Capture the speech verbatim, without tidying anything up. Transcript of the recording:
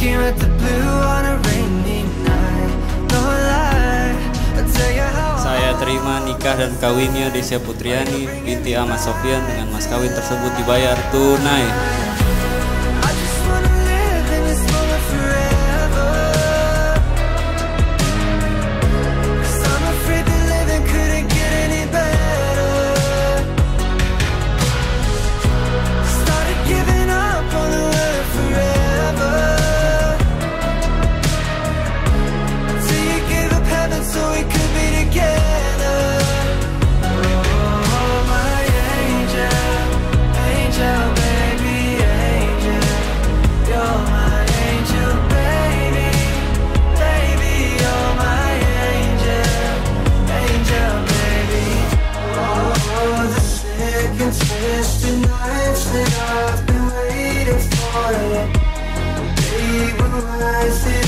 looking at the blue on a rainy night. No lie, I'll tell you how. Saya terima nikah dan kawinnya Desya Putriani binti Ahmad Sofyan dengan mas kawin tersebut dibayar tunai. I just wanna live in this moment forever. 'Cause I'm afraid that living couldn't get any better. Started giving up on the word forever. Till you gave up heaven so we could be together. Oh, my angel, angel, baby, angel. You're my angel, baby, baby, you're my angel, angel, baby. Oh, the sick and twisted nights that I've been waiting for you. They were worth it.